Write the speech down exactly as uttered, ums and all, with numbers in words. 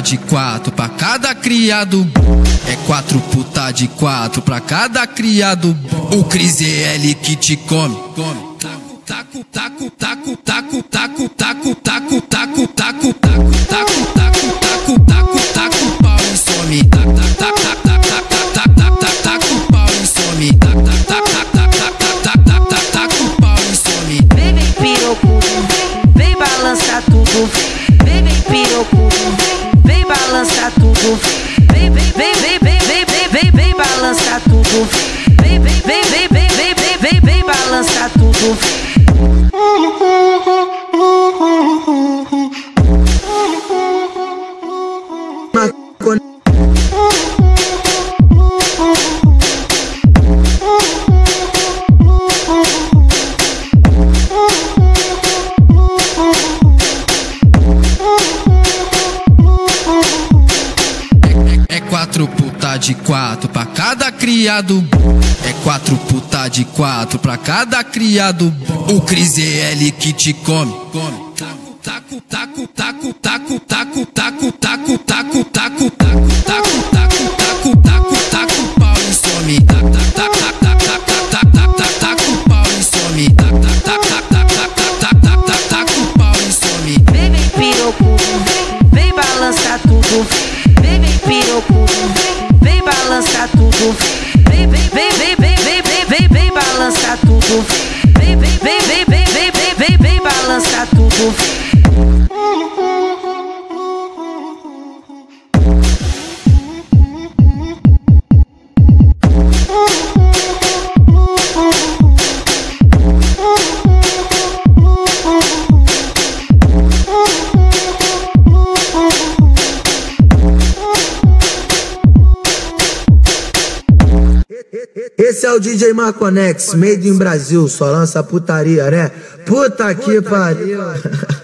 de quatro pra cada criado bom. É quatro puta de quatro pra cada criado bom. O Cris E L que te come, come. Taco, taco, taco, taco, taco, taco, taco, taco, taco, taco, taco, taco, taco, taco, taco, pau e some. Taco, taco, taco, taco, taco, taco, taco, pau e some. Taco, taco, taco, taco, taco, taco, pau e some. Vem, vem pirocudo, vem balançar tudo. Vem, vem pirocudo, vem balançar tudo. Vem, vem, vem, vem, vem, vem, vem, vem, vem balançar tudo. Vem, vem, vem, vem, vem, vem, vem, vem, vem balançar tudo. É quatro puta de quatro pra cada criado bom. É quatro puta de quatro pra cada criado bom. O Cris E L que te come, come. Taco, taco, taco, taco, taco, taco, taco, taco, taco, taco, taco, taco, taco, taco, taco, pau e some. Taco, taco, taco, taco, taco, taco, taco, pau e some. Taco, taco, taco, taco, taco, taco, pau e some. Vem, vem pirocudo, vem balançar tudo. Vem, vem pirocudo, vem balançar tudo. Vem, vem, vem, vem, vem, vem, vem, vem, vem balançar tudo. Vem, vem, vem, vem, vem, vem, vem, vem, vem balançar tudo. Esse é o D J Marconex, made in Brasil, só lança putaria, né? Puta que pariu.